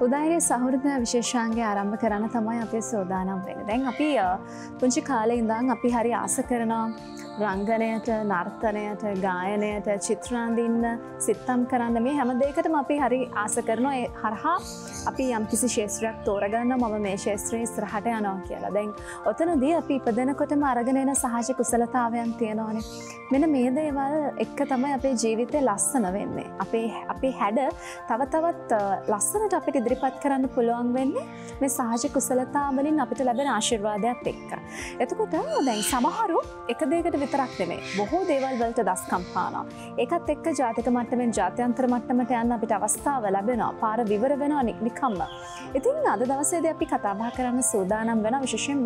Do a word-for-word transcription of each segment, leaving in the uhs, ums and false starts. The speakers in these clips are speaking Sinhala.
උදාහරණයක් සහෘද විශේෂාංගය ආරම්භ කරන්න තමයි අපි සෝදානම් වෙන්නේ. දැන් අපි පුංචි කාලේ ඉඳන් අපි හරි ආස කරනවා රංගනයට, නර්තනයට, ගායනයට, චිත්‍රාන්දින්න, සිත්තම් කරන්න මේ හැම දෙයකටම අපි හරි ආස කරනවා. ඒ හරහා අපි යම්කිසි ශාස්ත්‍රයක් තෝරගන්නවා මම මේ ශාස්ත්‍රයේ ඉස්සරහට යනවා කියලා. දැන් ඔතනදී අපි ඉපදෙනකොටම අරගෙන එන සහජ කුසලතාවයන් තියෙනවානේ. මෙන්න මේ දේවල් එක්ක තමයි අපේ ජීවිතේ ලස්සන වෙන්නේ. අපේ අපේ හැඩ තව තවත් ලස්සනට අපිට ඉදිරිපත් කරන්න පුළුවන් වෙන්නේ මේ සහජ කුසලතා වලින් අපිට ලැබෙන ආශිර්වාදයක් එක්ක. එතකොට දැන් සමහරු එක දෙයකට විතරක් නෙමෙයි බොහෝ දේවල් වලට දස්කම් පානවා. ඒකත් එක්ක ජාතික මට්ටමින් ජාත්‍යන්තර මට්ටමට යන්න අපිට අවස්ථාව ලැබෙනවා. පාර විවර වෙනවා නිකම්ම. ඉතින් අද දවසේදී අපි කතා බහ කරන්න සූදානම් වෙන විශේෂයෙන්ම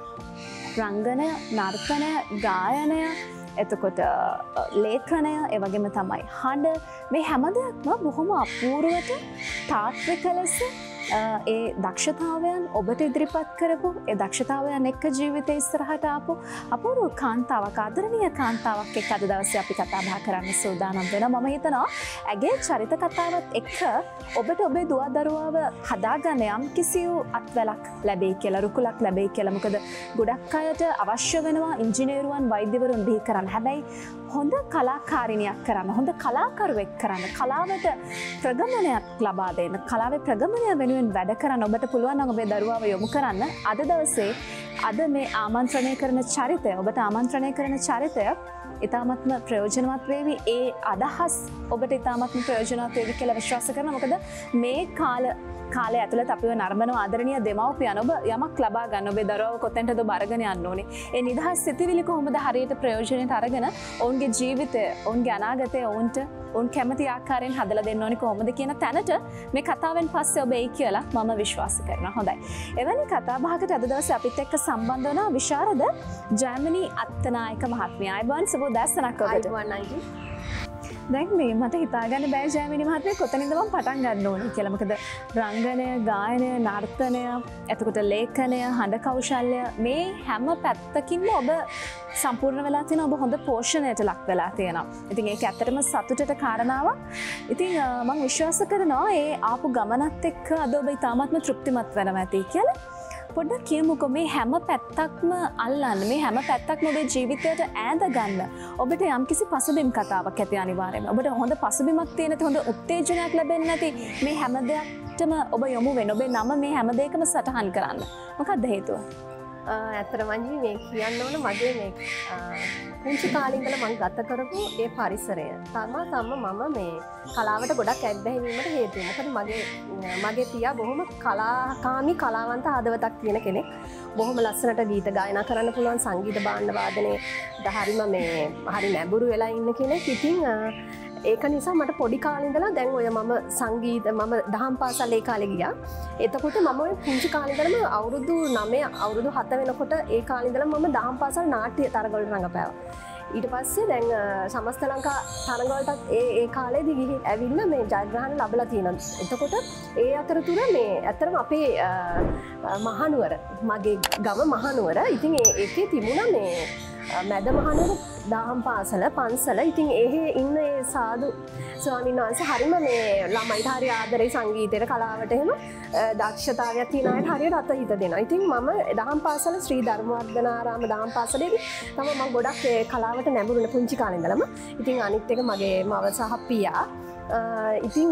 රංගනය, නර්තනය, ගායනය, එතකොට ලේඛනය, ඒ වගේම තමයි හඬ, මේ හැම දෙයක්ම බොහොම අපූර්වට තාත්වික ලෙස ඒ දක්ෂතාවයන් ඔබට ඉදිරිපත් කරපු, ඒ දක්ෂතාවයන් එක්ක ජීවිතේ ඉස්සරහට ආපු අපූර්ව කාන්තාවක්, ආදරණීය කාන්තාවක් එක්ක අද දවසේ අපි කතා බහ කරන්න සූදානම් වෙනවා. මම හිතනවා ඇගේ චරිත කතාවත් එක්ක ඔබට ඔබේ දුව දරුවාව හදාගන්න යම් කිසි අත්වැලක් ලැබෙයි කියලා, රුකුලක් ලැබෙයි කියලා. මොකද ගොඩක් අයට අවශ්‍ය වෙනවා ඉංජිනේරුවන්, වෛද්‍යවරුන් බිහි කරන්න. හැබැයි හොඳ කලාකාරිනියක් කරන්න, හොඳ කලාකරුවෙක් කරන්න, කලාවට ප්‍රගමනයක් ලබා දෙන්න, කලාවේ ප්‍රගමනය වෙනුවෙන් වැඩ කරන්න ඔබට පුළුවන් නම් ඔබේ දරුවාව යොමු කරන්න. අද දවසේ අද මේ ආමන්ත්‍රණය කරන චරිතය, ඔබට ආමන්ත්‍රණය කරන චරිතය ඉතාමත්ම ප්‍රයෝජනවත් වේවි. ඒ අදහස් ඔබට ඉතාමත්ම ප්‍රයෝජනවත් වේවි කියලා විශ්වාස කරනවා. මොකද මේ කාල කාලය ඇතුළත අපිව නර්මන ආදරණීය දෙමව්පියන් ඔබ යමක් ලබා ගන්න, ඔබේ දරුවව කොතෙන්ටද ඔබ අරගෙන යන්න ඕනේ, ඒ නිදහස් සිතිවිලි කොහොමද හරියට ප්‍රයෝජනෙට අරගෙන ඔවුන්ගේ ජීවිතය, ඔවුන්ගේ අනාගතය ඔවුන්ට ඔවුන් කැමති ආකාරයෙන් හදලා දෙන්න ඕනේ කොහොමද කියන තැනට මේ කතාවෙන් පස්සේ ඔබ එයි කියලා මම විශ්වාස කරනවා. හොඳයි. එවැනි කතා බහකට අද දවසේ අපිත් එක්ක සම්බන්ධ වුණා විශාරද ජයමනී අත්තනායක මහත්මිය. අයබෝන් සුබ දැසනක් ඔබට. අයබෝන් අයිටි. දැන් මේ මට හිතාගන්න බෑ ජයමිනි මහත්මිය කොතනින්ද මම පටන් ගන්න ඕනේ කියලා. මොකද රංගනය, ගායනය, නර්තනය, එතකොට ලේඛනය, හඬ කෞශල්‍ය මේ හැම පැත්තකින්ම ඔබ සම්පූර්ණ වෙලා තියෙනවා. ඔබ හොඳ පෝෂණයට ලක් වෙලා තියෙනවා. ඉතින් ඒක ඇත්තටම සතුටට කාරණාවක්. ඉතින් මම විශ්වාස කරනවා ඒ ආපු ගමනත් එක්ක අද ඔබ ඉතාමත්ම තෘප්තිමත් වෙනවා ඇති කියලා. පොඩ්ඩක් කියමුකෝ මේ හැම පැත්තක්ම අල්ලන්න, මේ හැම පැත්තක්ම ඔබේ ජීවිතයට ඈඳ ගන්න ඔබට යම්කිසි පසුබිම් කතාවක් ඇති අනිවාර්යයෙන්ම. ඔබට හොඳ පසුබිමක් තියෙන, හොඳ උත්තේජනයක් ලැබෙන්නේ නැති මේ හැම දෙයක්ටම ඔබ යොමු වෙන්න, ඔබේ නම මේ හැම දෙයකම සටහන් කරන්න. මොකක්ද හේතුව? ඇත්තටම මංජි මේ කියන්න ඕන මගේ මේ පුංචි කාලේ ඉඳලා මම ගත කරපු ඒ පරිසරය තමා තම මම මේ කලාවට ගොඩක් ඇබ්බැහි වීමට හේතුව. මොකද මගේ මගේ පියා බොහොම කලාකාමී කලාවන්ත හදවතක් තියෙන කෙනෙක්. බොහොම ලස්සනට ගීත ගායනා කරන්න පුළුවන්, සංගීත භාණ්ඩ වාදනයේ හරිම මේ හරි නැඹුරු වෙලා ඉන්න කෙනෙක්. ඉතින් ඒක නිසා මට පොඩි කාලේ ඉඳලා දැන් ඔය මම සංගීත මම දහම් පාසල් ඒ කාලේ ගියා. එතකොට මම ඔය පුංචි කාලේ ඉඳලම අවුරුදු නවය අවුරුදු හත වෙනකොට ඒ කාලේ ඉඳලා මම දහම් පාසල් නාට්‍ය තරගවලට රඟපෑවා. ඊට පස්සේ දැන් සමස්ත ලංකා තරගවලටත් ඒ ඒ කාලේදී ගිහින් ඇවිල්ලා මේ ජයග්‍රහණ ලැබලා තියෙනවා. එතකොට ඒ අතරතුර මේ ඇත්තටම අපේ මහනුවර, මගේ ගම මහනුවර. ඉතින් ඒකේ තිබුණා මේ මැද මහනුවර දහම් පාසල පන්සල. ඉතින් එහි ඉන්න ඒ සාදු ස්වාමීන් වහන්සේ හරිම මේ ළමයිට හරි ආදරේ සංගීතයට, කලාවට එහෙම දක්ෂතාවයක් තියෙන අයට හරියට අත හිත දෙනවා. ඉතින් මම දහම් පාසල ශ්‍රී ධර්මවර්ධනාරාම දහම් පාසලේදී තමයි මම ගොඩක් ඒ කලාවට නැඹුරුනේ පුංචි කාලේ ඉඳලම. ඉතින් අනිත් එක මගේ මව සහ පියා. ඉතින්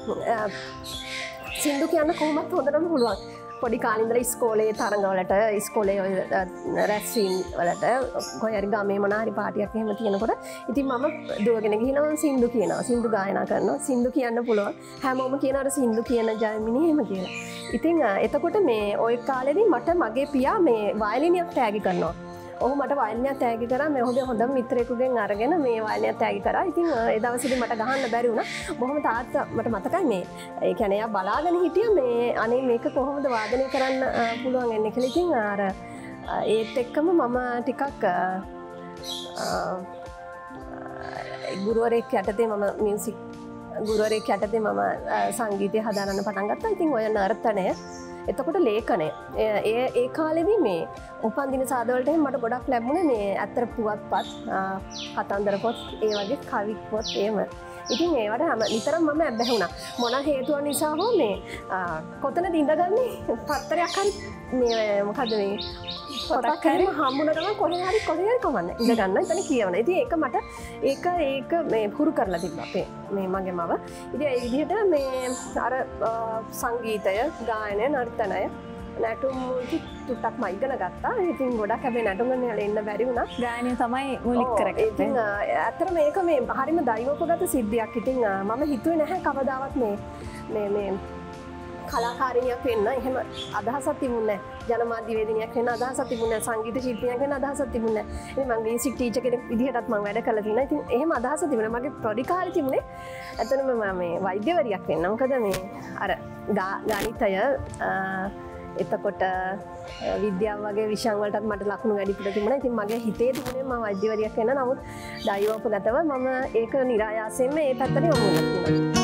සින්දු කියන්න කොහොමත් හොඳටම පුළුවන්. පොඩි කාලේ ඉඳලා ඉස්කෝලේ තරඟවලට, ඉස්කෝලේ රැස්වීම් වලට කොහේ හරි ගමේ මොන හරි පාටියක් එහෙම තියෙනකොට ඉතින් මම දුවගෙන ගිහිනවා සින්දු කියනවා, සින්දු ගායනා කරනවා, සින්දු කියන්න පුළුවන්. හැමෝම කියනවා සින්දු කියන ජයමිනි එහෙම කියලා. ඉතින් එතකොට මේ ওই කාලේදී මට මගේ පියා මේ වයලිනියක් තෑගි කරනවා. ඔහු මට වයලිනියක් තෑගි කරා. මේ හොඳ හොඳ මිත්‍රයෙකුගෙන් අරගෙන මේ වයලිනියක් තෑගි කරා. ඉතින් ඒ දවසේදී මට ගහන්න බැරි වුණා. බොහොම තාත්තා මට මතකයි මේ ඒ කියන්නේ එයා බලාගෙන හිටියා මේ අනේ මේක කොහොමද වාදනය කරන්න පුළුවන් එන්නේ කියලා. ඉතින් අර ඒත් එක්කම මම ටිකක් ගුරුවරයෙක් යටතේ මම මියුසික් ගුරුවරයෙක් යටතේ මම සංගීතය හදාරන්න පටන් ගත්තා. ඉතින් ඔය නර්තනය, එතකොට ලේඛනය ඒ ඒ කාලෙදී මේ උපන්දින සාදවලට මට ගොඩක් ලැබුණේ මේ ඇත්තට පුවත්පත්, කතන්දර පොත්, ඒ වගේ කවි පොත් එහෙම. ඉතින් ඒවට හැම නිතරම මම ඇබ්බැහි වුණා. මොන හේතුව නිසා හෝ මේ කොතනද ඉඳගන්නේ පත්තරයක් හරි මේ මොකද්ද මේ පොතක් හරි හම්බුන ගමන් කොහේ හරි කොහේ හරි කමන්න ඉඳ ගන්න එතන කියවන. ඉතින් ඒක මට ඒක ඒක මේ පුරු කරලා තිබ්බා අපේ මේ මගේ මව. ඉතින් ඒ විදිහට මේ අර සංගීතය, ගායනය, නර්තනය නැටුම් ටිකක් මම ඉගෙන ගත්තා. ඉතින් ගොඩක් හැබැයි නැටුම් වල එන්න බැරි වුණා. ගායනය තමයි මූලික කරගත්තේ. ඉතින් ඇත්තට මේක මේ හරිම දෛවෝපගත සිද්ධියක්. ඉතින් මම හිතුවේ නැහැ කවදාවත් මේ මේ මේ කලාකාරිනියක් වෙන්න එහෙම අදහසක් තිබුණේ නැහැ. ජනමාධ්‍යවේදිනියක් වෙන්න අදහසක් තිබුණේ නැහැ. සංගීත ශිල්පිනියක් වෙන්න අදහසක් තිබුණේ නැහැ. ඉතින් මම මියුසික් ටීචර් කෙනෙක් විදිහටත් මම වැඩ කරලා තියෙනවා. ඉතින් එහෙම අදහසක් තිබුණා. මගේ පොඩි කාලේ තිබුණේ ඇත්තටම මම මේ වෛද්‍යවරියක් වෙන්න. මොකද මේ අර ගණිතය එතකොට විද්‍යාව වගේ විෂයන් වලටත් මට ලකුණු වැඩිපුර තිබුණා. ඉතින් මගේ හිතේ තිබුණේ මම වෛද්‍යවරියක් වෙන්න. නමුත් දෛවෝපගතව මම ඒක નિરાයාසයෙන්ම ඒ පැත්තට යොමු වුණා.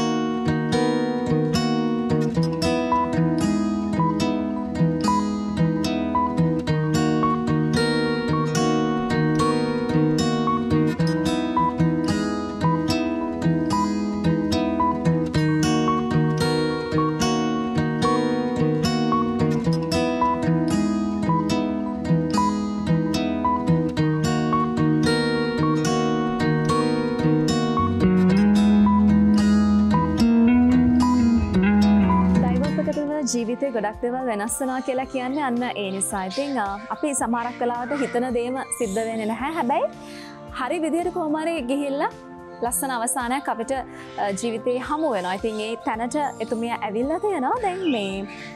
ජීවිතේ ගොඩක් දේවල් වෙනස් වෙනවා කියලා කියන්නේ අන්න ඒ නිසා. ඉතින් අපි සමහරක් වෙලාවට හිතන දේම සිද්ධ වෙන්නේ නැහැ. හැබැයි හරි විදිහට කොහොම හරි ගිහිල්ලා ලස්සන අවසානයක් අපිට ජීවිතේ හමු වෙනවා. ඉතින් ඒ තැනට එතුමිය ඇවිල්ලා තියෙනවා. දැන් මේ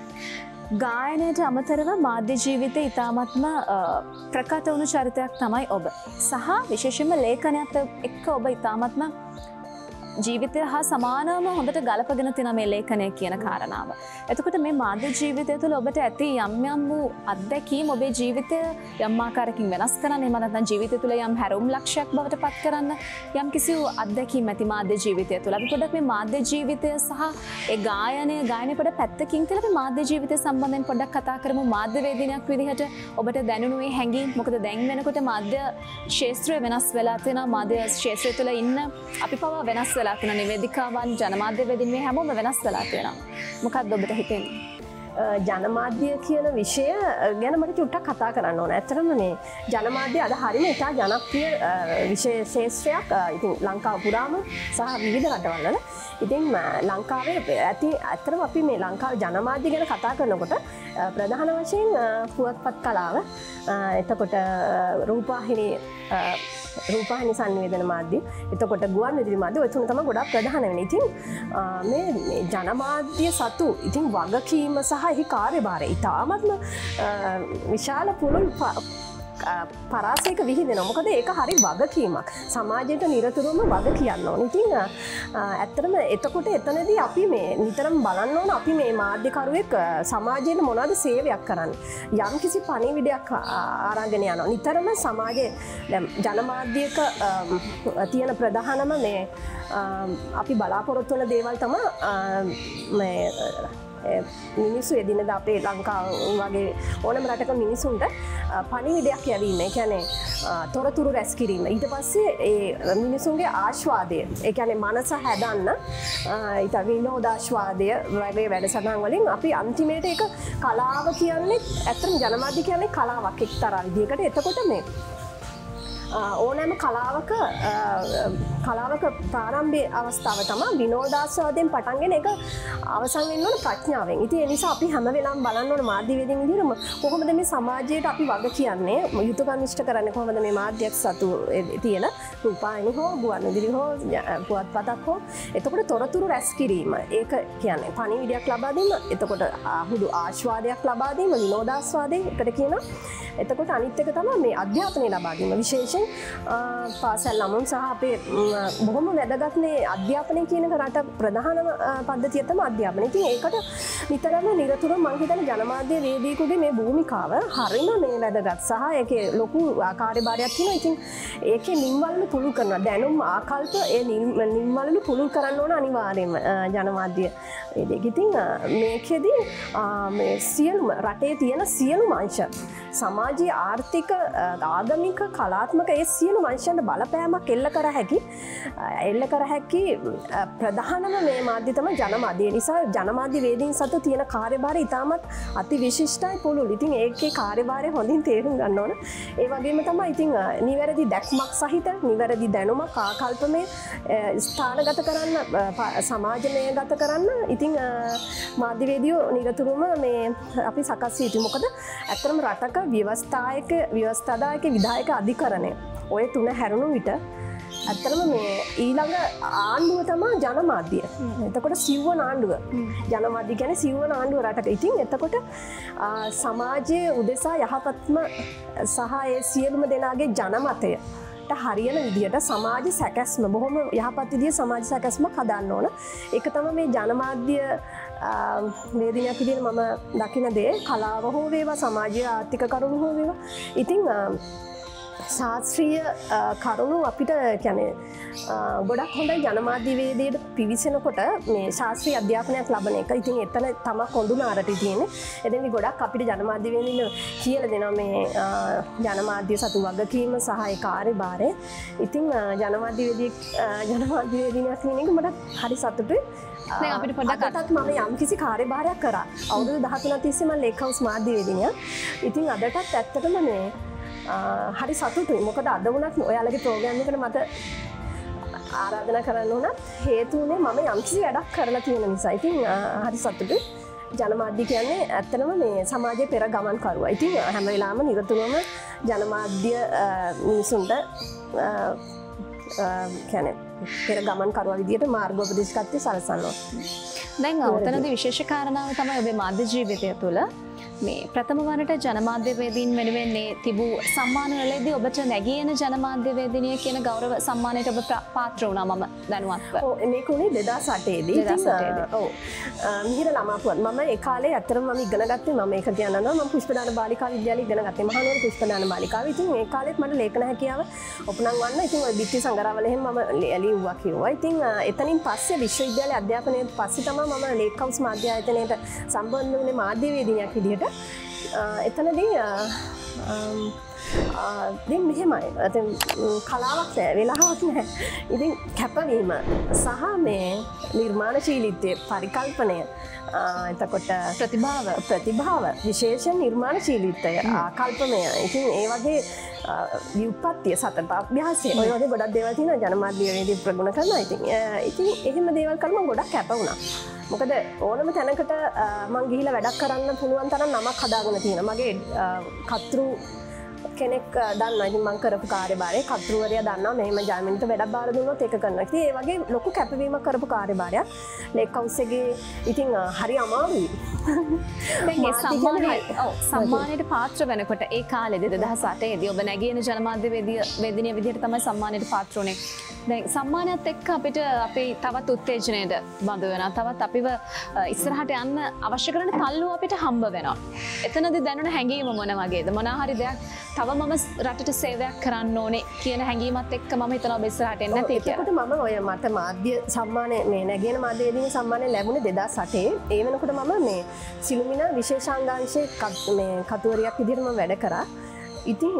ගායනයට අමතරව මාධ්‍ය ජීවිතේ ඉතාමත්ම ප්‍රකට වුණු චරිතයක් තමයි ඔබ. සහ විශේෂයෙන්ම ලේඛනයත් එක්ක ඔබ ඉතාමත්ම ජීවිතය හා සමානවම හොඳට ගලපගෙන තියෙන මේ ලේඛනය කියන කාරණාව. එතකොට මේ මාධ්‍ය ජීවිතය තුළ ඔබට ඇති යම් යම් වූ අත්දැකීම් ඔබේ ජීවිතය යම් ආකාරයකින් වෙනස් කරන්න, එහෙම නැත්නම් ජීවිතය තුළ යම් හැරවුම් ලක්ෂයක් බවට පත් කරන්න යම් කිසි වූ අත්දැකීම් ඇති මාධ්‍ය ජීවිතය තුළ. අපි පොඩ්ඩක් මේ මාධ්‍ය ජීවිතය සහ ඒ ගායනය ගායනය පොඩ පැත්තකින් තියලා අපි මාධ්‍ය ජීවිතය සම්බන්ධයෙන් පොඩ්ඩක් කතා කරමු. මාධ්‍යවේදිනියක් විදිහට ඔබට දැනුණු මේ හැඟීම් මොකද දැන් වෙනකොට මාධ්‍ය ශාස්ත්‍රය වෙනස් වෙලා තියෙනවා. මාධ්‍ය ශාස්ත්‍රය තුළ ඉන්න අපි පවා වෙනස් වෙලා තියෙන නිවේදිකාවන් ජනමාධ්‍යවේදීන් මේ හැමෝම වෙනස් වෙලා තියෙනවා. මොකක්ද ඔබට හිතෙන්නේ? ජනමාධ්‍ය කියන විෂය ගැන මට චුට්ටක් කතා කරන්න ඕන. ඇත්තටම මේ ජනමාධ්‍ය අද හරිම ඉතා ජනප්‍රිය විෂය ශාස්ත්‍රයක්. ඉතින් ලංකාව පුරාම සහ විවිධ රටවල් වල. ඉතින් ලංකාවේ ඇති ඇත්තටම අපි මේ ලංකාවේ ජනමාධ්‍ය ගැන කතා කරනකොට ප්‍රධාන වශයෙන් පුවත්පත් කලාව, එතකොට රූපවාහිනී රූපවාහිනී සංවේදන මාධ්‍ය, එතකොට ගුවන් විදුලි මාධ්‍ය, ඔය තුන තමයි ගොඩක් ප්‍රධාන වෙන්නේ. ඉතින් මේ ජනමාධ්‍ය සතු ඉතින් වගකීම සහ එහි කාර්යභාරය ඉතාමත්ම විශාල පුළුල් පරාසයක විහිදෙනවා. මොකද ඒක හරි වගකීමක්. සමාජයට නිරතුරුවම වග කියන්න ඕන. ඉතින් ඇත්තටම එතකොට එතනදී අපි මේ නිතරම බලන්න ඕන අපි මේ මාධ්‍යකරුවෙක් සමාජයට මොනවද සේවයක් කරන්නේ. යම් කිසි පණිවිඩයක් ආරංගෙන යනවා. නිතරම සමාජයේ දැන් ජනමාධ්‍යක තියෙන ප්‍රධානම මේ අපි බලාපොරොත්තු වෙන දේවල් තමයි මේ මිනිස්සු එදිනද අපේ ලංකාව වගේ ඕනම රටක මිනිසුන්ට පණිවිඩයක් යැවීම. ඒ කියන්නේ තොරතුරු රැස් කිරීම. ඊට පස්සේ ඒ මිනිසුන්ගේ ආස්වාදය, ඒ කියන්නේ මනස හැදන්න ඊට විනෝදාස්වාදය වගේ වැඩසටහන් වලින් අපි අන්තිමේට ඒක කලාව කියන්නේ ඇත්තටම ජනමාධ්‍ය කියන්නේ කලාවක් එක්තරා විදිහකට. එතකොට මේ ඕනෑම කලාවක කලාවක ප්‍රාරම්භයේ අවස්ථාව තමයි විනෝදාස්වාදයෙන් පටන් ගෙන ඒක අවසන් වෙන්න ඕන ප්‍රඥාවෙන්. ඉතින් ඒ නිසා අපි හැම වෙලාවෙම බලන්න ඕන මාධ්‍යවේදීන් විදිහට කොහොමද මේ සමාජයට අපි වග කියන්නේ, යුතුයකම් ඉෂ්ට කරන්නේ කොහොමද මේ මාධ්‍යයක් සතු තියෙන රූපවාහිනී හෝ ගුවන් විදුලි හෝ පුවත්පතක් හෝ. එතකොට තොරතුරු රැස් කිරීම ඒක කියන්නේ පණිවිඩයක් ලබා දීම, එතකොට අහුදු ආස්වාදයක් ලබා දීම, විනෝදාස්වාදය එකට කියනවා. එතකොට අනිත් එක තමයි මේ අධ්‍යාපනය ලබා දීම. විශේෂයෙන් පාසල් ළමුන් සහ අපේ බොහොම වැදගත් මේ අධ්‍යාපනය කියන රට ප්‍රධානම පද්ධතිය තමයි අධ්‍යාපනය. ඉතින් ඒකට නිතරම නිරතුරුව මම හිතන්නේ ජනමාධ්‍ය වේදිකෙකුගේ මේ භූමිකාව හරිම මේ වැදගත් සහ ඒකේ ලොකු කාර්යභාරයක් තියෙනවා. ඉතින් ඒකේ නිම්වලු පුළුල් කරනවා. දැනුම් ආකල්ප ඒ නිම්වලු පුළුල් කරන්න ඕන අනිවාර්යයෙන්ම ජනමාධ්‍ය වේදික. ඉතින් මේකෙදී මේ සියලුම රටේ තියෙන සියලුම අංශ සමාජයේ ආර්ථික ආගමික කලාත්මක ඒ සියලු මනුෂ්‍යයන්ට බලපෑමක් එල්ල කර හැකි එල්ල කර හැකි ප්‍රධානම මේ මාධ්‍ය තමයි ජනමාධ්‍ය. ඒ නිසා ජනමාධ්‍ය වේදීන් සතු තියෙන කාර්යභාරය ඉතාමත් අති විශිෂ්ටයි පුළුල්. ඉතින් ඒකේ කාර්යභාරය හොඳින් තේරුම් ගන්න ඕන. ඒ වගේම තමයි ඉතින් නිවැරදි දැක්මක් සහිත නිවැරදි දැනුමක් ආකල්පමය ස්ථානගත කරන්න සමාජමය ගත කරන්න ඉතින් මාධ්‍යවේදියෝ නිරතුරුවම මේ අපි සකස් වී සිටිමු. මොකද ඇත්තටම රටක ව්‍යවස්ථායක ව්‍යවස්ථාදායක විධායක අධිකරණය ඔය තුන හැරුණු විට ඇත්තටම මේ ඊළඟ ආණ්ඩුව තමයි ජනමාධ්‍ය. එතකොට සිව්වන ආණ්ඩුව. ජනමාධ්‍ය කියන්නේ සිව්වන ආණ්ඩුව රටක. ඉතින් එතකොට සමාජයේ උදෙසා යහපත්ම සහ ඒ සියලුම දෙනාගේ ජනමතය හරියන විදිහට සමාජ සැකැස්ම බොහොම යහපත් විදිහේ සමාජ සැකැස්මක් හදන්න ඕන. ඒක තමයි මේ ජනමාධ්‍ය වේදිනියක් විදිහට මම දකින දේ. කලාව හෝ වේවා සමාජීය ආර්ථික කරුණු හෝ වේවා. ඉතින් ශාස්ත්‍රීය කරුණු අපිට කියන්නේ ගොඩක් හොඳයි ජනමාධ්‍යවේදයට පිවිසෙනකොට මේ ශාස්ත්‍රීය අධ්‍යාපනයක් ලබන එක. ඉතින් එතන තමයි කොඳුනාරටි තියෙන්නේ. එතෙන්දි ගොඩක් අපිට ජනමාධ්‍යවේදීන් කියලා දෙනවා මේ ජනමාධ්‍ය සතු වගකීම සහ ඒ කාර්යභාරය. ඉතින් ජනමාධ්‍යවේදී ජනමාධ්‍යවේදීනක් කියන එක මට හරි සතුටුයි. දැන් අපිට පොඩ්ඩක් අදටත් මම යම් කිසි කාර්යභාරයක් කරා. අවුරුදු දහතුනක් තිස්සේ මම ලේක් හවුස් මාධ්‍යවේදිනියක්. ඉතින් අදටත් ඇත්තටම මේ හරි සතුටුයි. මොකද අද වුණත් ඔයාලගේ ප්‍රෝග්‍රෑම් එකට මට ආරාධනා කරන්න උනත් හේතු වුණේ මම යම්කිසි වැඩක් කරලා තියෙන නිසා. ඉතින් හරි සතුටුයි. ජනමාධ්‍ය කියන්නේ ඇත්තටම මේ සමාජයේ පෙර ගමන් කරුවා. ඉතින් හැම වෙලාවෙම නිරතුරුවම ජනමාධ්‍ය මිනිසුන්ට කියන්නේ පෙර ගමන් කරුවා විදිහට මාර්ගෝපදේශකත්වය සලසනවා. දැන් ඔතනදී විශේෂ කාරණාව තමයි ඔබේ මාධ්‍ය ජීවිතය තුළ මේ ප්‍රථම වරට ජනමාධ්‍යවේදීන් වෙනුවෙන් තිබූ සම්මානවලදී ඔබට නැගී එන ජනමාධ්‍යවේදිනිය කියන ගෞරව සම්මානයට ඔබ පාත්‍ර වුණා මම දැනුවත්ව. ඔව් මේක උනේ දෙදාස් අටේදී. ඔව්. මිහිර ළමාපුවත් මම ඒ කාලේ ඇත්තටම මම ඉගෙන ගත්තේ මම ඒක කියනවා මම පුෂ්පදාන බාලිකා විද්‍යාලයේ ඉගෙන ගත්තේ මහනුවර පුෂ්පදාන බාලිකාවේ. ඉතින් ඒ කාලෙත් මට ලේඛන හැකියාව උපනංවන්න ඉතින් ওই බිත්ති සංගරාවල එහෙම මම ලියුවා කිව්වා. ඉතින් එතනින් පස්සේ විශ්වවිද්‍යාලයේ අධ්‍යාපනයේ පස්සේ තමයි මම ලේක් හවුස් මාධ්‍ය ආයතනයට සම්බන්ධ වුණේ මාධ්‍යවේදිනියක් විදිහට. එතනදී ඉතින් මෙහෙමයි. ඉතින් කලාවක් නෑ වෙලාවක් නෑ. ඉතින් කැපවීම සහ මේ නිර්මාණශීලීත්වය පරිකල්පනය එතකොට ප්‍රතිභාව ප්‍රතිභාව විශේෂ නිර්මාණශීලීත්වය ආකල්පමය. ඉතින් ඒ වගේ ව්‍යුප්පත්තිය සතත අභ්‍යාසය ඔය වගේ ගොඩක් දේවල් තියෙනවා ජනමාධ්‍යවේදී ප්‍රගුණ කරනවා. ඉතින් ඉතින් එහෙම දේවල් කරලා මම ගොඩක් කැප වුණා. මොකද ඕනම තැනකට මං ගිහිල්ලා වැඩක් කරන්න පුළුවන් තරම් නමක් හදාගෙන තියෙනවා. මගේ කතෘ කෙනෙක් දන්නවා. ඉතින් මං කරපු කාර්යභාරය කතෘවරයා දන්නවා මෙහෙම ජර්මනිට වැඩක් බාර දුන්නොත් ඒක කරනවා. ඉතින් ඒ වගේ ලොකු කැපවීමක් කරපු කාර්යභාරයක් ලේක් හවුස් එකේ ඉතින් හරි අමාරුයි. දැන් මේ සම්මානය ඔව් සම්මානයට පාත්‍ර වෙනකොට ඒ කාලේදී දෙදහස් අටේදී ඔබ නැගින ජනමාධ්‍යවේදිය වේදිනිය විදිහට තමයි සම්මානයට පාත්‍ර වුණේ. දැන් සම්මානයත් එක්ක අපිට අපේ තවත් උත්තේජනයද බඳ වෙනවා. තවත් අපිව ඉස්සරහට යන්න අවශ්‍ය කරන තල්ලුව අපිට හම්බ වෙනවා. එතනදී දැනුණ හැඟීම මොන වගේද? මොනවා හරි දෙයක් තව මම රටට සේවයක් කරන්න ඕනේ කියන හැඟීමත් එක්ක මම හිතනවා ඔබ ඉස්සරහට එන්න නැති කියලා. ඒකට මම ඔය මට මාධ්‍ය සම්මානය මේ නැගෙන මාධ්‍යවේදීන් සම්මානය ලැබුණේ දෙදහස් අටේ. ඒ වෙනකොට මම මේ සිළුමිණ විශේෂාංගාංශයේ මේ කතුවරියක් විදිහට මම වැඩ කරා. ඉතින්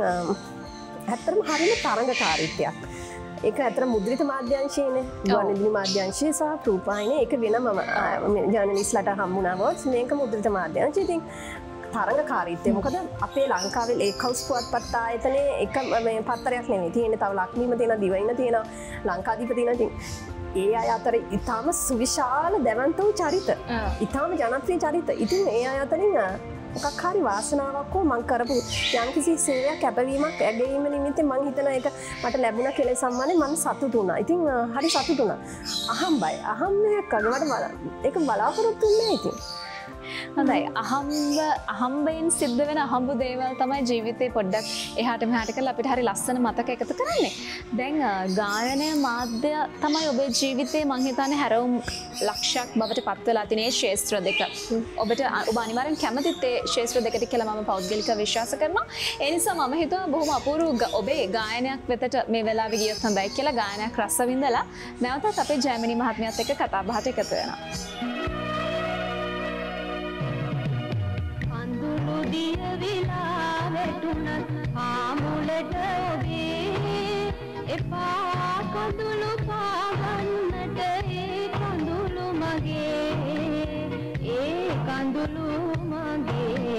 ඇත්තටම හරිම තරඟකාරීත්වයක්. ඒක ඇත්තට මුද්‍රිත මාධ්‍යංශයේනේ. ගුවන්විදුලි මාධ්‍යංශය සහ රූපවාහිනිය ඒක වෙනම ජර්නලිස්ට්ලාට හම්බුණාම මේක මුද්‍රිත මාධ්‍යංශය. ඉතින් තරඟකාරීත්වය මොකද අපේ ලංකාවේ ලේක් හවුස් පුවත්පත් ආයතනයේ එක මේ පත්තරයක් නෙමෙයි තියෙන්නේ. තව ලක්බීම තියෙනවා, දිවයින තියෙනවා, ලංකාදීප තියෙනවා. ඉතින් ඒ අය අතර ඉතාම සුවිශාල දැවන්ත වූ චරිත. ඉතාම ජනප්‍රිය චරිත. ඉතින් ඒ අය අතරින් මොකක් හරි වාසනාවක් හෝ මං කරපු යම්කිසි සේවයක් කැපවීමක් ඇගීම නිමිත්තෙන් මං හිතනවා ඒක මට ලැබුණ කෙලෙස් සම්මානේ මම සතුටු වුණා. ඉතින් හරි සතුටු වුණා. අහම්බයි. අහම්මයක් කරනවට ඒක බලාපොරොත්තු වෙන්නේ නැහැ ඉතින්. හොඳයි. අහම්බ අහම්බයෙන් සිද්ධ වෙන අහම්බු දේවල් තමයි ජීවිතේ පොඩ්ඩක් එහාට මෙහාට කරලා අපිට හරි ලස්සන මතක එකතු කරන්නේ. දැන් ගායනය මාධ්‍ය තමයි ඔබේ ජීවිතේ මං හිතන්නේ හැරවුම් ලක්ෂයක් බවට පත් වෙලා තියෙන මේ ශාස්ත්‍ර දෙක. ඔබට ඔබ අනිවාර්යෙන් කැමතිත් ඒ ශාස්ත්‍ර දෙකට කියලා මම පෞද්ගලිකව විශ්වාස කරනවා. ඒ නිසා මම හිතුවා බොහොම අපූර්ව ඔබේ ගායනයක් වෙතට මේ වෙලාවේ ගියොත් හොඳයි කියලා ගායනයක් රස විඳලා නැවතත් අපේ ජයමිනි මහත්මියත් එක්ක කතා බහට එකතු වෙනවා. දිය විලාවේ වැටුණත් ආමුලට ඔබේ එපා කඳුළු පාගන්නට ඒ කඳුළු මගේ ඒ කඳුළු මගේ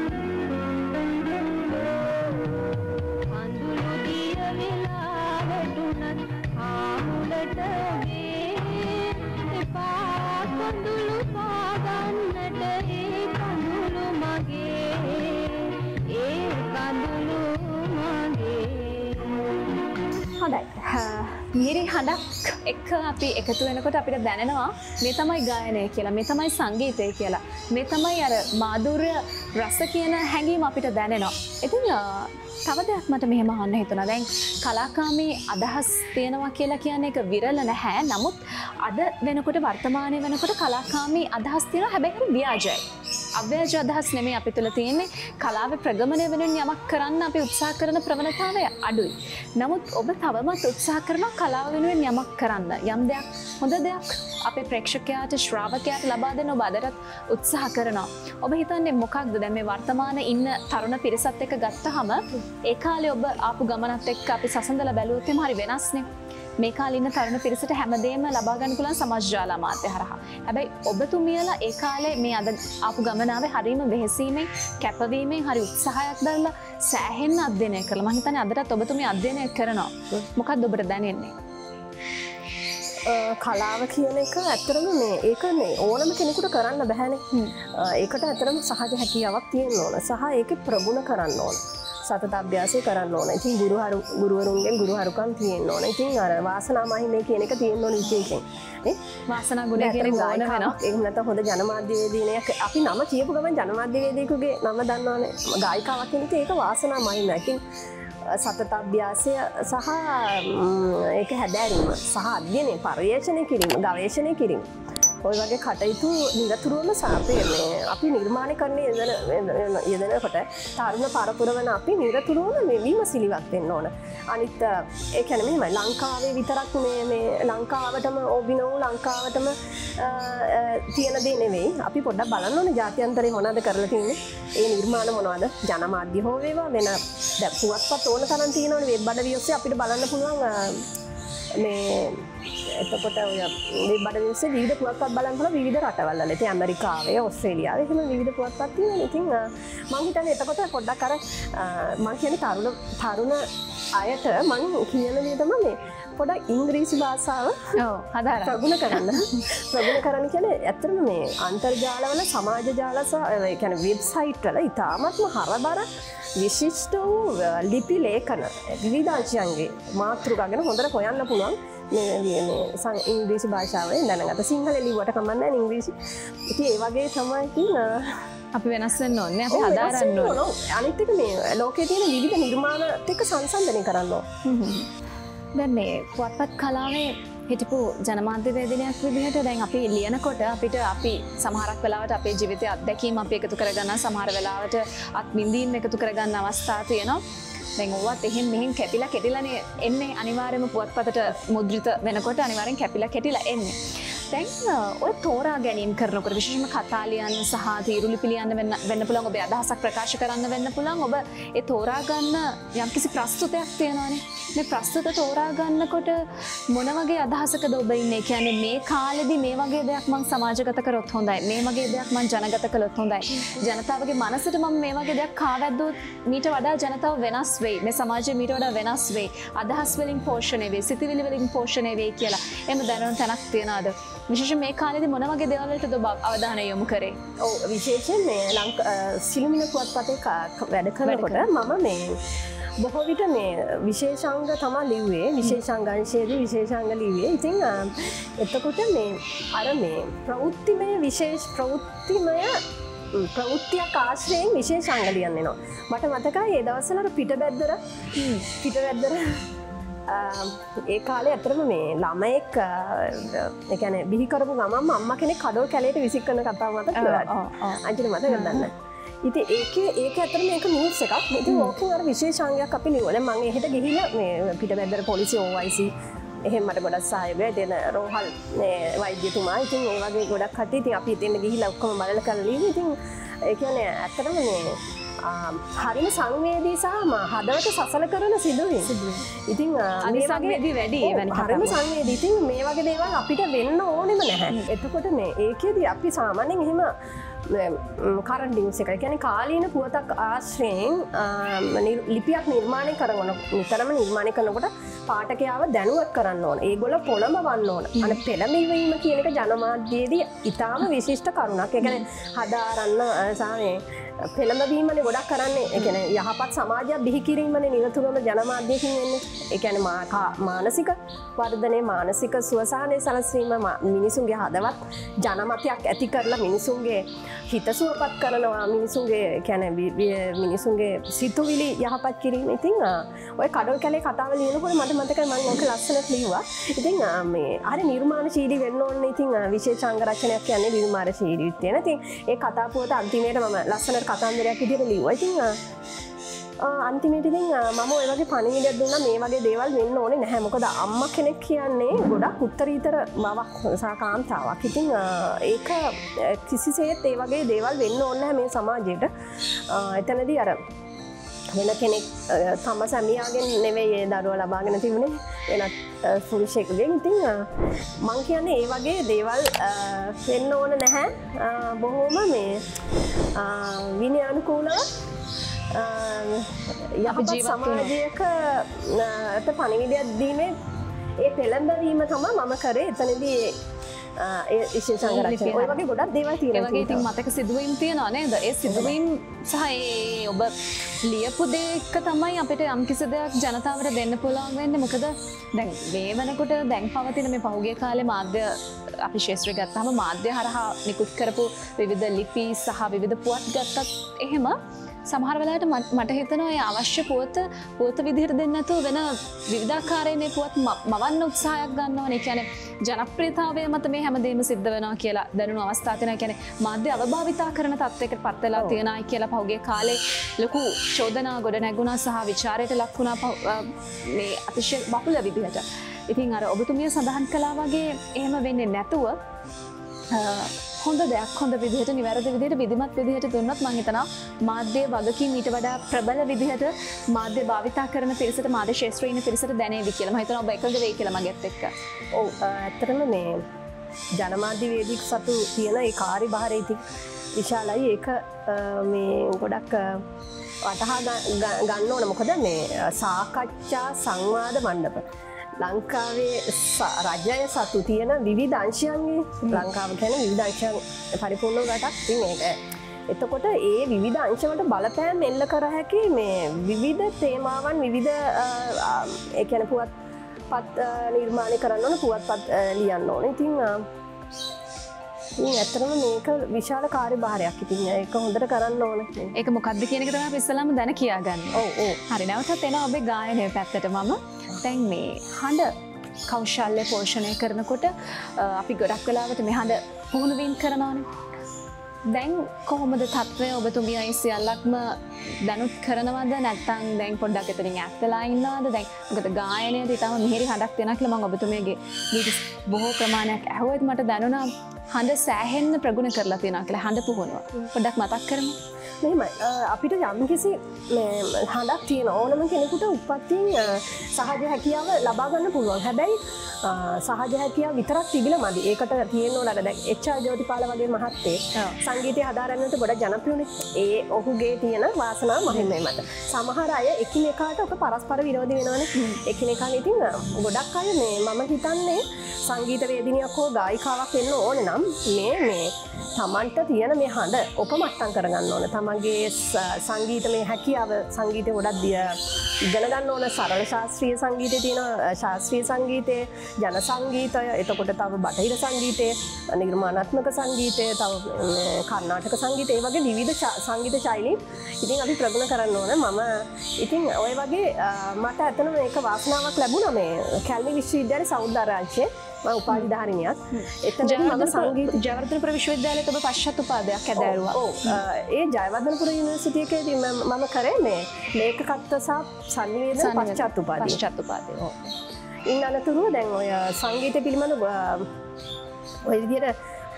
කඳුළු දිය වෙලා වැටුණත් ආමුලට ඔබේ එපා කඳුළු පාගන්නට ඒ කඳුළු මගේ ඒ කඳුළු මගේ. හොඳයි. මිහිරි හඬක් එක්ක අපි එකතු වෙනකොට අපිට දැනෙනවා මේ තමයි ගායනය කියලා, මේ තමයි සංගීතය කියලා, මේ තමයි අර මාධුර්ය රස කියන හැඟීම අපිට දැනෙනවා. ඉතින් තව දෙයක් මට මෙහෙම අහන්න හිතුණා. දැන් කලාකාමී අදහස් තියෙනවා කියලා කියන්නේ ඒක විරල නැහැ. නමුත් අද වෙනකොට වර්තමානයේ වෙනකොට කලාකාමී අදහස් තියෙනවා. හැබැයි ව්‍යාජයි. අව්‍යාජ අදහස් නෙමෙයි අපි තුල තියෙන්නේ. කලාවේ ප්‍රගමනය වෙනුවෙන් යමක් කරන්න අපි උත්සාහ කරන ප්‍රවණතාවය අඩුයි. නමුත් ඔබ තවමත් උත්සාහ කරනවා කලාව වෙනුවෙන් යමක් කරන්න. යම් දෙයක් හොඳ දෙයක් අපේ ප්‍රේක්ෂකයාට ශ්‍රාවකයාට ලබා දෙන්න ඔබ අදටත් උත්සාහ කරනවා. ඔබ හිතන්නේ මොකක්ද දැන් මේ වර්තමානයේ ඉන්න තරුණ පිරිසත් එක්ක ගත්තාම ඒ කාලේ ඔබ ආපු ගමනත් එක්ක අපි සසඳලා බැලුවොත් එහම හරි වෙනස්නේ. මේ කාලේ ඉන්න තරුණ පිරිසට හැමදේම ලබා ගන්න පුළුවන් සමාජ ජාල අමාත්‍ය හරහා. හැබැයි ඔබතුමියලා ඒ කාලේ මේ අද ආපු ගමනාවේ හරීම වෙහෙසීමෙන් කැපවීමෙන් හරි උත්සාහයක් දරලා සෑහෙන්න අධ්‍යයනය කරලා මම හිතන්නේ අදටත් ඔබතුමිය අධ්‍යයනය කරනවා. මොකක්ද ඔබට දැනෙන්නේ? කලාව කියන එක ඇත්තරම මේ ඒක මේ ඕනම කෙනෙකුට කරන්න බැහැනේ. ඒකට ඇත්තරම සහජ හැකියාවක් තියෙන්න ඕන. සහ ඒකේ ප්‍රගුණ කරන්න ඕන. සතත අභ්‍යාසය කරන්න ඕන. ඉතින් ගුරුහරු ගුරුවරුන්ගෙන් ගුරුහරුකම් තියෙන්න ඕන. ඉතින් අර වාසනා මහිමේ කියන එක තියෙන්න ඕන විශේෂයෙන්. නේ? වාසනා ගුණ කියන එක ඕන වෙනවා. එහෙම නැත්නම් හොඳ ජනමාධ්‍යවේදීනයක් අපි නම කියපු ගමන් ජනමාධ්‍යවේදියෙකුගේ නම දන්නවනේ. ගායිකාවක් කියන එක ඒක වාසනා මහිම. ඉතින් සතත අභ්‍යාසය සහ ඒක හැදෑරීම සහ අධ්‍යයනය පර්යේෂණය කිරීම ගවේෂණය කිරීම ඔය වගේ කටයුතු නිරතුරුවම සාපේන්නේ අපි නිර්මාණය කරන යෙදෙන යෙදෙනකොට තරුණ පරපුරවන අපි නිරතුරුවම මේ විමසිලිවත් වෙන්න ඕන. අනිත් ඒ කියන්නේ මෙහෙමයි ලංකාවේ විතරක් මේ මේ ලංකාවටම ඔබිනෝ ලංකාවටම තියෙන දේ නෙවෙයි. අපි පොඩ්ඩක් බලන්න ඕනේ ජාත්‍යන්තරේ මොනවද කරලා තියෙන්නේ. ඒ නිර්මාණ මොනවද? ජනමාධ්‍ය හෝ වේවා වෙන දැන් පුවත්පත් ඕන තරම් තියෙනවනේ වෙබ් අඩවි ඔස්සේ අපිට බලන්න පුළුවන් මේ එතකොට ඔය වෙබ් අඩවි ඔස්සේ විවිධ පුවත්පත් බලන්න පුළුවන් විවිධ රටවල් වල. ඉතින් ඇමරිකාවේ, ඕස්ට්‍රේලියාවේ එහෙම විවිධ පුවත්පත් තියෙනවා. ඉතින් මම හිතන්නේ එතකොට පොඩ්ඩක් අර මම කියන්නේ තරුණ තරුණ අයට මම කියන දේ තමයි මේ පොඩ්ඩක් ඉංග්‍රීසි භාෂාව ඔව් හදාරන්න ප්‍රගුණ කරන්න. ප්‍රගුණ කරන්න කියන්නේ ඇත්තටම මේ අන්තර්ජාලවල සමාජ ජාල සහ ඒ කියන්නේ වෙබ්සයිට් වල ඉතාමත්ම හරබර විශිෂ්ට වූ ලිපි ලේඛන විවිධාංශයන්ගේ මාතෘකා ගැන හොඳට හොයන්න පුළුවන් මේ මේ ඉංග්‍රීසි භාෂාවෙන් දැනගත. සිංහල ලිව්වට කමක් නැහැ ඉංග්‍රීසි. ඉතින් ඒ වගේ තමයි තියෙන අපි වෙනස් වෙන්න ඕනේ. අපි හදාරන්න ඕනේ. අනිත් එක මේ ලෝකයේ තියෙන විවිධ නිර්මාණ එක්ක සංසන්දනය කරන්න ඕනේ. දැන් මේ පුවත්පත් කලාවේ හිටපු ජනමාධ්‍යවේදිනියක් විදිහට දැන් අපි ලියනකොට අපිට අපි සමහරක් වෙලාවට අපේ ජීවිතයේ අත්දැකීම් අපි එකතු කරගන්න සමහර වෙලාවට අත්විඳීම් එකතු කරගන්න අවස්ථා තියෙනවා. දැන් ඕවත් එහෙන් මෙහෙන් කැපිලා කෙටිලානේ එන්නේ අනිවාර්යයෙන්ම පුවත්පතට මුද්‍රිත වෙනකොට අනිවාර්යෙන් කැපිලා කෙටිලා එන්නේ. දැන් ඔය තෝරා ගැනීම කරනකොට විශේෂයෙන්ම කතා ලියන්න සහ තීරු ලිපි ලියන්න වෙන්න වෙන්න පුළුවන් ඔබේ අදහසක් ප්‍රකාශ කරන්න වෙන්න පුළුවන් ඔබ ඒ තෝරා ගන්න යම්කිසි ප්‍රස්තුතයක් තියෙනවානේ මේ ප්‍රස්තුත තෝරා ගන්නකොට මොන වගේ අදහසකද ඔබ ඉන්නේ කියන්නේ මේ කාලෙදි මේ වගේ දෙයක් මම සමාජගත කරොත් හොඳයි මේ වගේ දෙයක් මම ජනගත කළොත් හොඳයි ජනතාවගේ මනසට මම මේ වගේ දෙයක් කාවැද්දොත් මීට වඩා ජනතාව වෙනස් වෙයි මේ සමාජය මීට වඩා වෙනස් වෙයි අදහස් වලින් පෝෂණය වෙයි සිතිවිලි වලින් පෝෂණය වෙයි කියලා එහෙම දැනුම් තැනක් තියනවාද විශේෂයෙන් මේ කාලෙදි මොන වගේ දේවල් වලටද ඔබ අවධානය යොමු කරේ? ඔව් විශේෂයෙන් මේ ලංකා සිළුමිණ පුවත්පතේ වැඩ කරනකොට මම මේ බොහෝ විට මේ විශේෂාංග තමයි ලිව්වේ විශේෂාංග අංශයේදී විශේෂාංග ලිව්වේ. ඉතින් එතකොට මේ අර මේ ප්‍රවෘත්තිමය විශේෂ ප්‍රවෘත්තිමය ප්‍රවෘත්තියක් ආශ්‍රයෙන් විශේෂාංග ලියන්න වෙනවා. මට මතකයි ඒ දවස්වල අර පිටබැද්දර පිටබැද්දර ඒ කාලේ අතරම මේ ළමයෙක් ඒ කියන්නේ බිහි කරපු ගමන්ම අම්මා කෙනෙක් කඩොල් කැලේට විසික් කරන කතාව මතක කියලා. අන්තිමට මතකද දන්නේ. ඉතින් ඒකේ ඒක ඇත්තටම මේක නිවුස් එකක්. ඉතින් ඕකෙන් අර විශේෂාංගයක් අපි ලියුවා. දැන් මම එහෙට ගිහිල්ලා මේ පිටබැද්දර පොලිසිය ඕ අයි සී එහෙම මට ගොඩක් සහයෝගය දෙන රෝහල් මේ වෛද්‍යතුමා. ඉතින් ඒ වගේ ගොඩක් කට්ටිය ඉතින් අපි එතෙන් ගිහිල්ලා ඔක්කොම බලලා කරලා ලියුවා. ඉතින් ඒ කියන්නේ ඇත්තටම මේ හරිම සංවේදී සහ හදවත සසල කරන සිදුවීම්. ඉතින් මේ වගේ වැඩි හරිම සංවේදී. ඉතින් මේ වගේ දේවල් අපිට වෙන්න ඕනෙම නැහැ. එතකොට මේ ඒකේදී අපි සාමාන්‍යයෙන් එහෙම කරන්ට් නිවුස් එක කියන්නේ කාලීන පුවතක් ආශ්‍රයෙන් ලිපියක් නිර්මාණය කරන නිතරම නිර්මාණය කරනකොට පාඨකයාව දැනුවත් කරන්න ඕන. ඒගොල්ලෝ පොළඹවන්න ඕන. අන පෙළඹවීම කියන එක ජනමාධ්‍යයේදී ඉතාම විශිෂ්ට කරුණක්. ඒ කියන්නේ හදාරන්න සාමේ පෙළඹවීමනේ ගොඩක් කරන්නේ. ඒ කියන්නේ යහපත් සමාජයක් බිහි කිරීමනේ නිරතුරුවම ජනමාධ්‍යකින් වෙන්නේ. ඒ කියන්නේ මානසික වර්ධනය, මානසික සුවසහනය සලසීම, මිනිසුන්ගේ හදවත් ජනමතයක් ඇති කරලා මිනිසුන්ගේ හිත සුවපත් කරනවා, මිනිසුන්ගේ කියන්නේ මිනිසුන්ගේ සිතුවිලි යහපත් කිරීම. ඉතින් ඔය කඩොල් කැලේ කතාව ලියනකොට මට මතකයි මම ඕක ලස්සනට ලිව්වා. ඉතින් මේ හරි නිර්මාණශීලී වෙන්න ඕනේ. ඉතින් විශේෂ අංග රචනයක් කියන්නේ නිර්මාණශීලීත්වය තියෙන. ඉතින් ඒ කතා පුවත අන්තිමේට මම ලස්සනට කතන්දරයක් විදිහට ලිව්වා. ඉතින් අන්තිමේට ඉතින් මම ඔය වගේ පණිවිඩයක් දුන්නා මේ වගේ දේවල් වෙන්න ඕනේ නැහැ. මොකද අම්මා කෙනෙක් කියන්නේ ගොඩක් උත්තරීතර මවක් සහ කාන්තාවක්. ඉතින් ඒක කිසිසේත් ඒ වගේ දේවල් වෙන්න ඕනේ නැහැ මේ සමාජයට. එතනදී අර වෙන කෙනෙක් තම සැමියාගෙන් නෙවෙයි ඒ දරුවා ලබාගෙන තිබුණේ වෙනත් පුරුෂයෙකුගෙන්. ඉතින් මං කියන්නේ ඒ වගේ දේවල් වෙන්න ඕන නැහැ. බොහොම මේ විනයානුකූලව යහපත් සමාජයකට පණිවිඩයක් දීමේ ඒ පෙළඹවීම තමයි මම කරේ. එතනදී ඒ විශේෂ අංග රචනය ඔය වගේ ගොඩක් දේවල් තියෙනවා. ඒ වගේ ඉතින් මතක සිදුවීම් තියෙනවා නේද? ඒ සිදුවීම් සහ ඒ ඔබ ලියපු දෙයක තමයි අපිට යම්කිසි දෙයක් ජනතාවට දෙන්න පුළුවන් වෙන්නේ. මොකද දැන් මේ වෙනකොට දැන් පවතින මේ පහුගිය කාලේ මාධ්‍ය අපි ශාස්ත්‍රය ගත්තාම මාධ්‍ය හරහා නිකුත් කරපු විවිධ ලිපි සහ විවිධ පුවත් ගත්තත් එහෙම සමහර වෙලාවට මට හිතෙනවා ඒ අවශ්‍ය පුවත පුවත විදිහට දෙන්න නැතුව වෙන විවිධාකාරයේ මේ පුවත් මවන්න උත්සාහයක් ගන්නවනේ. කියන්නේ ජනප්‍රියතාවය මත මේ හැමදේම සිද්ධ වෙනවා කියලා දැනුණු අවස්ථා තියෙනවා. කියන්නේ මාධ්‍ය අවභාවිතා කරන තත්ත්වයකට පත් වෙලා තියෙනයි කියලා පහුගිය කාලේ ලොකු චෝදනා ගොඩ නැගුණා සහ විචාරයට ලක් වුණා මේ අතිශය බහුල විදිහට. ඉතින් අර ඔබතුමිය සඳහන් කළා වගේ එහෙම වෙන්නේ නැතුව හොඳ දෙයක් හොඳ විදිහට නිවැරදි විදිහට විධිමත් විදිහට දුන්නොත් මම හිතනවා මාධ්‍ය වගකීම් ඊට වඩා ප්‍රබල විදිහට මාධ්‍ය භාවිතා කරන පිරිසට මාධ්‍ය ශාස්ත්‍රයේ ඉන්න පිරිසට දැනේවි කියලා මම හිතනවා ඔබ එකඟ වෙයි කියලා මගෙත් එක්ක. ඔව් ඇත්තටම මේ ජනමාධ්‍ය වේදික සතු තියෙන ඒ කාර්යභාරය ඉතින් විශාලයි. ඒක මේ ගොඩක් වටහා ගන්න ඕන. මොකද මේ සාකච්ඡා සංවාද මණ්ඩප ලංකාවේ රජය සතු තියෙන විවිධ අංශයන්ගේ ලංකාව කියන්නේ විවිධ අංශයන් පරිපූර්ණ රටක්. ඉතින් ඒක එතකොට ඒ විවිධ අංශවලට බලපෑම් එල්ල කර හැකි මේ විවිධ තේමාවන් විවිධ ඒ කියන්නේ පුවත්පත් නිර්මාණය කරන්න ඕන, පුවත්පත් ලියන්න ඕන. ඉතින් ඉතින් ඇත්තටම මේක විශාල කාර්යභාරයක්. ඉතින් ඒක හොඳට කරන්න ඕන. ඒක මොකක්ද කියන එක තමයි අපි ඉස්සෙල්ලාම දැන කියාගන්නේ. ඔව් ඔව්. හරි, නැවතත් එනවා ඔබේ ගායනය පැත්තට. මම දැන් මේ හඬ කෞශල්‍ය පෝෂණය කරනකොට අපි ගොඩක් වෙලාවට මේ හඬ පුහුණු වීම කරනවානේ. දැන් කොහොමද තත්ත්වය? ඔබතුමිය ඒ සියල්ලක්ම දැනුත් කරනවද නැත්නම් දැන් පොඩ්ඩක් එතනින් ඈත් වෙලා ඉන්නවද? දැන් මොකද ගායනයේදී ඊටම මිහිරි හඬක් තියෙනවා කියලා මම ඔබතුමියගේ ගීත බොහෝ ප්‍රමාණයක් ඇහුවෙත් මට දැනුණා හඬ සෑහෙන්න ප්‍රගුණ කරලා තියෙනවා කියලා. හඬ පුහුණුව පොඩ්ඩක් මතක් කරමු. මෙහෙමයි අපිට යම්කිසි හඬක් තියෙන ඕනම කෙනෙකුට උපත්තියෙන් සහජ හැකියාව ලබා ගන්න පුළුවන්. හැබැයි සහජ හැකියාව විතරක් තිබිලා මදි. ඒකට තියෙන්න ඕන අර දැන් එච්.ආර්. ජෝතිපාල වගේ මහත්තයෙක් සංගීතය හදාරන්නට ගොඩක් ජනප්‍රියනේ. ඒ ඔහුගේ තියෙන වාසනාව මහිමයි මත. සමහර අය එකිනෙකාට ඔක පරස්පර විරෝධී වෙනවනේ. එකිනෙකාට ඉතින් ගොඩක් අය මේ මම හිතන්නේ සංගීත වේදිනියක් හෝ ගායිකාවක් වෙන්න ඕන නම් මේ මේ තමන්ට තියෙන මේ හඬ ඔපමට්ටම් කරගන්න ඕන. තමන්ගේ සංගීතමය හැකියාව සංගීතය ගොඩක් ඉගෙන ගන්න ඕන. සරල ශාස්ත්‍රීය සංගීතයේ තියෙන ශාස්ත්‍රීය සංගීතයේ ජන සංගීතය, එතකොට තව බටහිර සංගීතය, නිර්මාණාත්මක සංගීතය, තව කර්ණාටක සංගීතය, ඒ වගේ විවිධ සංගීත ශෛලීන් ඉතින් අපි ප්‍රගුණ කරන්න ඕන. මම ඉතින් ඔය වගේ මට ඇත්තටම මේක වාසනාවක් ලැබුණා මේ කැල්නි විශ්වවිද්‍යාලයේ සෞන්දර්ය රාජ්‍යයේ මම උපාධිධාරිනියක්. එතනදී මම සංගීත ජයවර්ධනපුර විශ්වවිද්‍යාලයේ ඔබ පශ්චාත් උපාධියක් ඇදෑරුවා. ඔව්. ඒ ජයවර්ධනපුර යුනිවර්සිටි එකේදී මම මම කරේ මේ ලේඛකත්ව සහ සංනිවේදන පශ්චාත් උපාධිය. පශ්චාත් උපාධිය. ඔව්. ඉන් අනතුරුව දැන් ඔය සංගීතය පිළිබඳ ඔය විදිහට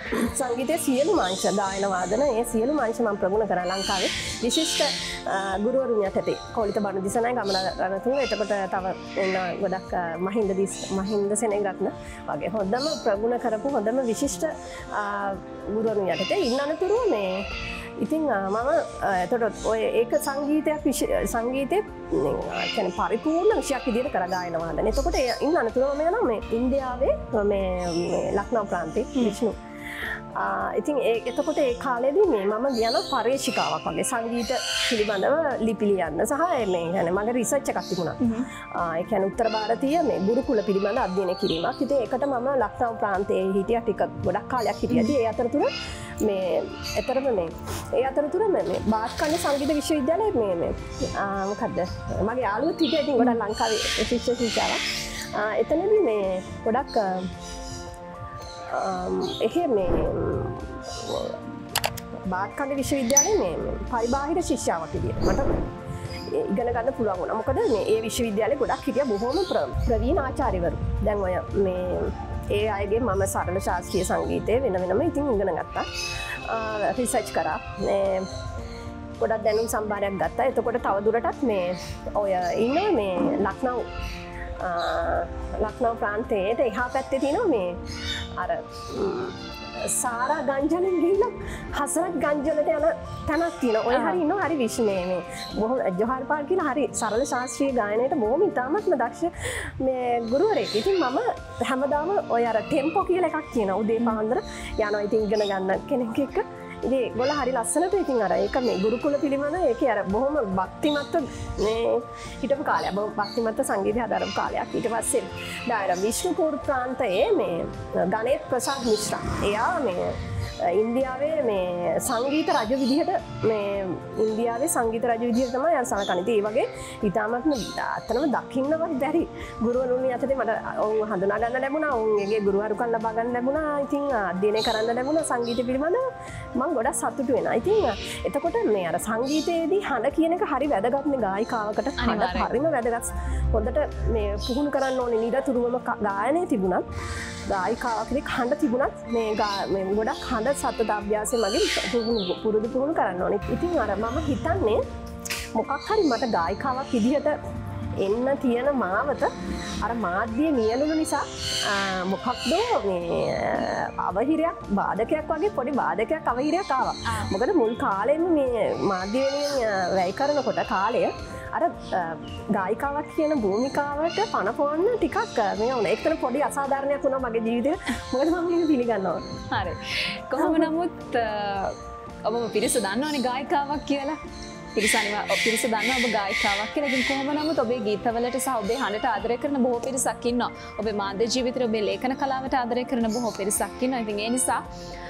සංගීතයේ සියලු මාංශ ගායන වාදන ඒ සියලු මාංශ මම ප්‍රගුණ කරා ලංකාවේ විශිෂ්ට ගුරුවරුන් යටතේ කෝලිත බණ දිසනායි ගමන රණතුංග එතකොට තව එන්න ගොඩක් මහින්ද දිස් මහින්ද සෙනෙගරත්න වගේ හොඳම ප්‍රගුණ කරපු හොඳම විශිෂ්ට ගුරුවරුන් යටතේ ඉන්න අනතුරුව මේ ඉතින් මම එතකොට ඔය ඒක සංගීතයක් සංගීතයේ කියන්නේ පරිපූර්ණ විෂයක් විදිහට කර ගායන වාදන. එතකොට ඉන්න අනතුරුව මම යනවා මේ ඉන්දියාවේ මේ ලක්නෝ ප්‍රාන්තයේ විෂ්ණු ඉතින් ඒ එතකොට ඒ කාලෙදී මේ මම යන පර්යේෂිකාවක් වගේ සංගීත පිළිබඳව ලිපි ලියන්න සහ මේ يعني මගේ රිසර්ච් එකක් තිබුණා. ඒ කියන්නේ උත්තර ಭಾರತೀಯ මේ ගුරුකුල පිළිබඳ අධ්‍යයනය කිරීමක්. ඉතින් ඒකට මම ලක්නෝ ප්‍රාන්තයේ හිටියා ටික ගොඩක් කාලයක් හිටියදී ඒ අතරතුර මේ එතරම් මේ ඒ අතරතුර මේ බාස්කන්‍ය සංගීත විශ්වවිද්‍යාලයේ මේ මේ මොකද්ද මගේ යාළුවෝ හිටියා ඉතින් ගොඩක් ලංකාවේ ශිෂ්‍ය ශිෂ්‍යාවක්. එතනදී මේ ගොඩක් එහෙ මේ බාත්කන්ද විශ්වවිද්‍යාලයේ මේ පරිබාහිර ශිෂ්‍යාවක් විදියට මට ඉගෙන ගන්න පුළුවන් වුණා. මොකද මේ ඒ විශ්වවිද්‍යාලේ ගොඩක් හිටියා බොහොම ප්‍රවීණ ආචාර්යවරු. දැන් ඔය මේ ඒ අයගේ මම සරල ශාස්ත්‍රීය සංගීතය වෙන වෙනම ඉතින් ඉගෙන ගත්තා. රිසර්ච් කරා. මේ ගොඩක් දැනුම් සම්භාරයක් ගත්තා. එතකොට තව දුරටත් මේ ඔය ඉන්න මේ ලක්නෝ ලක්නෝ ප්‍රාන්තයේ එහා පැත්තේ තියෙනවා මේ අර සාරා ගංජලෙන් ගිහිල්ලා හසරත් ගංජලට යන තැනක් තියෙනවා. ඔය හරි ඉන්නවා හරි විශ්මේ මේ බොහොම ජෝහර් පාල් කියලා හරි සරල ශාස්ත්‍රීය ගායනයට බොහොම ඉතාමත්ම දක්ෂ මේ ගුරුවරයෙක්. ඉතින් මම හැමදාම ඔය අර ටෙම්පෝ කියලා එකක් තියෙනවා. උදේ පාන්දර යනවා ඉතින් ඉගෙන ගන්න කෙනෙක් එක්ක. ඉතින් ඒගොල්ලෝ හරි ලස්සනට ඉතින් අර ඒක මේ ගුරුකුල පිළිමන ඒකේ අර බොහොම භක්තිමත් මේ හිටපු කාලයක්. බොහොම භක්තිමත් සංගීතය හදාරපු කාලයක්. ඊට පස්සේ ඩායර විෂ්ණුපුර ප්‍රාන්තයේ මේ ගණේත් ප්‍රසාද් මිශ්‍රා. එයා මේ ඉන්දියාවේ මේ සංගීත රජ විදිහට මේ ඉන්දියාවේ සංගීත රජ විදිහට තමයි අර සලකන්නේ. ඉතින් ඒ වගේ ඊටාමත්ම අතනම දකින්නවත් බැරි ගුරුවරුන් යටතේ මට ඔවුන් හඳුනා ගන්න ලැබුණා. ඔවුන්ගේ ගුරුවරුකම් ලබා ගන්න ලැබුණා. ඉතින් අධ්‍යයනය කරන්න ලැබුණා සංගීත පිළිබඳව. මම ගොඩක් සතුටු වෙනවා. ඉතින් එතකොට මේ අර සංගීතයේදී හඬ කියන එක හරි වැදගත් නේ ගායිකාවකට. හඬ හරිම වැදගත්. හොඳට මේ පුහුණු කරන්න ඕනේ නිරතුරුවම ගායනය තිබුණත් ගායිකාවකෙක් හඬ තිබුණත් මේ මේ ගොඩක් හඬ සතත අභ්‍යාසය මගින් පුහුණු පුරුදු පුහුණු කරන්න ඕනේ. ඉතින් අර මම හිතන්නේ මොකක් හරි මට ගායිකාවක් විදිහට එන්න තියෙන මාවත අර මාධ්‍ය නියැලුණු නිසා මොකක්ද මේ අවහිරයක් බාධකයක් වගේ පොඩි බාධකයක් අවහිරයක් ආවා. මොකද මුල් කාලෙම මේ මාධ්‍ය වෙනුවෙන් වැය කරනකොට කාලය අර ගායිකාවක් කියන භූමිකාවට පනපවන්න ටිකක් මේ වුණා. ඒකතන පොඩි අසාධාරණයක් වුණා මගේ ජීවිතේ. මොකද මම මේක පිළිගන්නවා. හරි. කොහොම නමුත් ඔබම පිරිස දන්නවනේ ගායිකාවක් කියලා. පිරිස අනිවා පිරිස දන්නවා ඔබ ගායිකාවක් කියලා. ඉතින් කොහොම නමුත් ඔබේ ගීතවලට සහ ඔබේ හඬට ආදරය කරන බොහෝ පිරිසක් ඉන්නවා. ඔබේ මාධ්‍ය ජීවිතේ ඔබේ ලේඛන කලාවට ආදරය කරන බොහෝ පිරිසක් ඉන්නවා. ඉතින් ඒ නිසා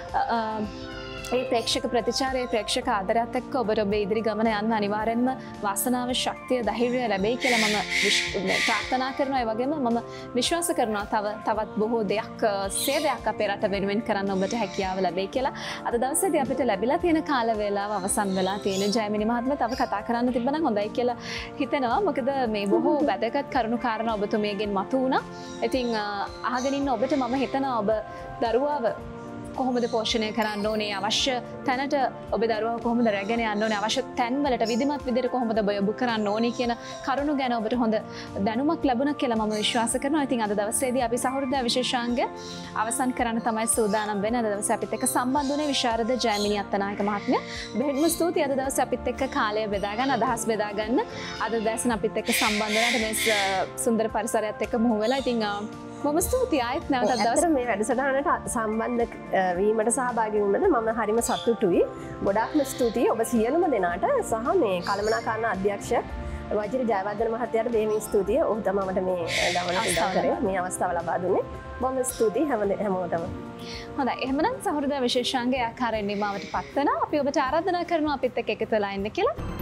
ඒ ප්‍රේක්ෂක ප්‍රතිචාරයේ ප්‍රේක්ෂක ආදරයත් එක්ක ඔබට ඔබේ ඉදිරි ගමන යන්න අනිවාර්යෙන්ම වාසනාව ශක්තිය ධෛර්යය ලැබෙයි කියලා මම ප්‍රාර්ථනා කරනවා. ඒ වගේම මම විශ්වාස කරනවා තව තවත් බොහෝ දෙයක් සේවයක් අපේ රට වෙනුවෙන් කරන්න ඔබට හැකියාව ලැබෙයි කියලා. අද දවසේදී අපිට ලැබිලා තියෙන කාල වේලාව අවසන් වෙලා තියෙන. ජයමිනි මහත්මයා තව කතා කරන්න තිබ්බනම් හොඳයි කියලා හිතෙනවා. මොකද මේ බොහෝ වැදගත් කරුණු කාරණා ඔබතුමියගෙන් මතු වුණා. ඉතින් අහගෙන ඉන්න ඔබට මම හිතනවා ඔබ දරුවාව කොහොමද පෝෂණය කරන්න ඕනේ, අවශ්‍ය තැනට ඔබ දරුවව කොහොමද රැගෙන යන්න ඕනේ, අවශ්‍ය තැන්වලට විධිමත් විදිහට කොහොමද ඔබ යොමු කරන්න ඕනේ කියන කරුණු ගැන ඔබට හොඳ දැනුමක් ලැබුණා කියලා මම විශ්වාස කරනවා. ඉතින් අද දවසේදී අපි සහෘදයා විශේෂාංග අවසන් කරන්න තමයි සූදානම් වෙන්නේ. අද දවසේ අපිත් එක්ක සම්බන්ධ වුණේ විශාරද ජයමිනි අත්තනායක මහත්මිය. බෙහෙත්ම ස්තුතියි අද දවසේ අපිත් එක්ක කාලය බෙදා ගන්න, අදහස් බෙදා ගන්න. අද දැසන අපිත් එක්ක සම්බන්ධ වුණාට මේ සුන්දර පරිසරයත් එක්ක මුහු වෙලා. ඉතින් මම ස්තුතියි ආයෙත් නැවතත් දවසට මේ වැඩසටහනට සම්බන්ධ වීමට සහභාගී වුණාද මම හරිම සතුටුයි. ගොඩාක්ම ස්තුතියි ඔබ සියලුම දෙනාට සහ මේ කළමනාකරන අධ්‍යක්ෂ වෛද්‍ය ජයවර්ධන මහත්තයාට දෙමින් ස්තුතියි. ඔහු තමයි මට මේ ගමනට උදව් කරේ, මේ අවස්ථාව ලබා දුන්නේ. බොහොම ස්තුතියි හැමෝටම. හොඳයි. එහෙමනම් සහෘදයා විශේෂාංගයේ ආකාරයෙන් නිමාවට පත් වෙනවා. අපි ඔබට ආරාධනා කරනවා අපිත් එක්ක එකතු වෙලා ඉන්න කියලා.